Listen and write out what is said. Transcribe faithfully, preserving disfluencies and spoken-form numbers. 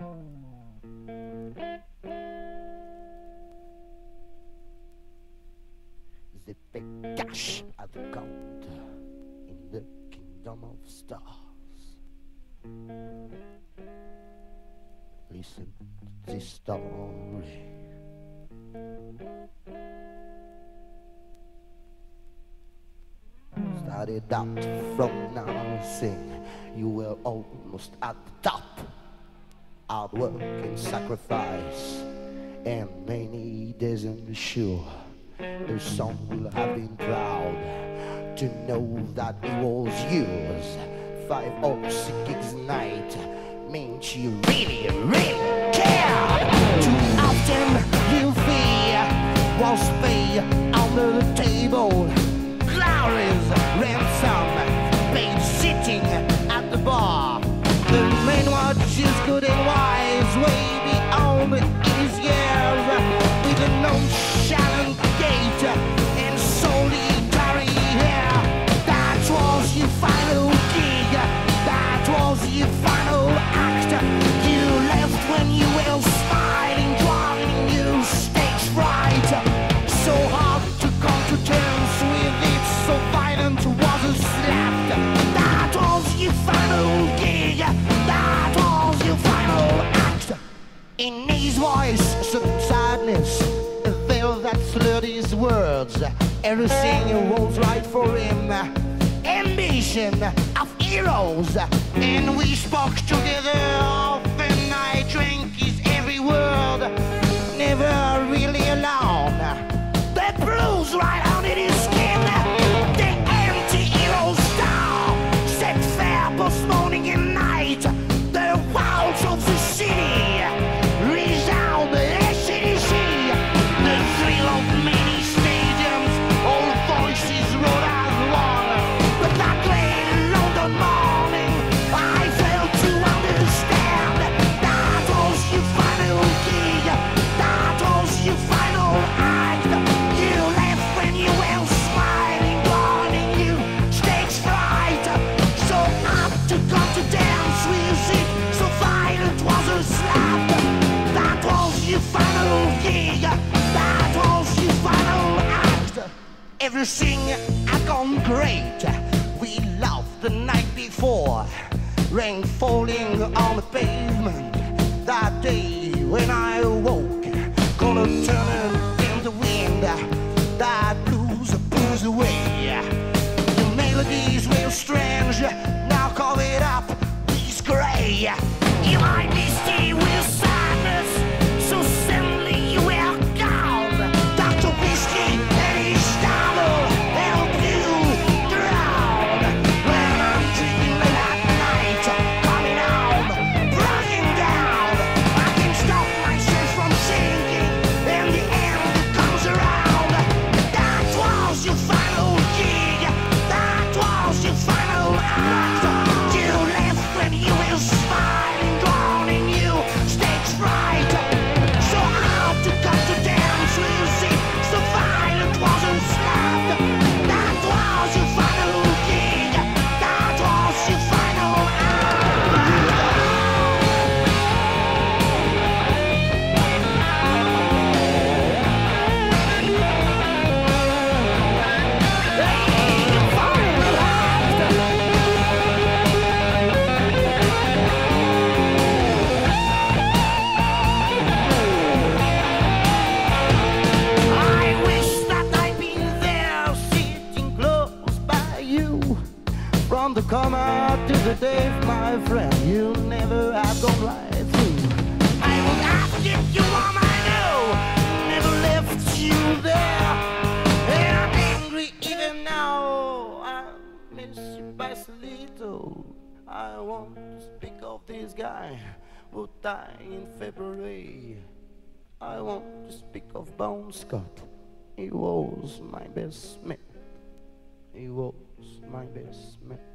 They pay cash at the counter in the kingdom of stars. Listen to this story. Started out from nothing, you were almost at the top. Hard work and sacrifice, and many days on the shore. The song will have been proud to know that it was yours. Five or six gigs a night means you really, really cared. Too often you fear was pay under the table. Glory's ransom paid sitting at the bar. The man was just good and wise, way beyond his years, with a nonchalant gait and solitary hair. That was your final gig, that was your final act. You left when you were smiling, drawing new stage fright. So hard to come to terms with it, so violent was a slap. That was your final gig, that was your final act. In his voice, some sadness, a veil that slurred his words. Everything was right for him. Ambition of heroes, and we spoke together often. I drank his every word, never really alone. The blues right under his skin, the anti-hero star set fair both morning and night. The walls of the city resound the S C D C, the thrill of many stadiums, all voices rolled as one. But that late London morning, I failed to understand. That was your final gig, that was your final act. You left when you were smiling, warning you stage fright. So up to come to dance with it, so violent was a slap. That was your final gig, that was your final act. Everything had gone great, we loved the night before. Rain falling on the pavement that day when I awoke. Gonna turn in the wind, that blues blues away. The melodies were strange, now covered up with gray. You might be still with sadness, so suddenly you were gone. Doctor Whiskey and his style help you drown. When I'm drinking late at night, coming home, breaking down, I can't stop myself from singing, and the end comes around. That was your final gig, that was your final act. You left when you were smiling, drowning you stage fright. So hard to come to dance with it, so violent was a slap. That was your final gig, that was your final act. I wish that I'd been there, sitting close by you. From the comma to the day, my friend, you never have gone right through. I would ask if you want I know, never left you there. And I'm angry even now, I miss you by so little. I want to speak of this guy who died in February. I want to speak of Bon Scott. He was my best mate. He was my best mate.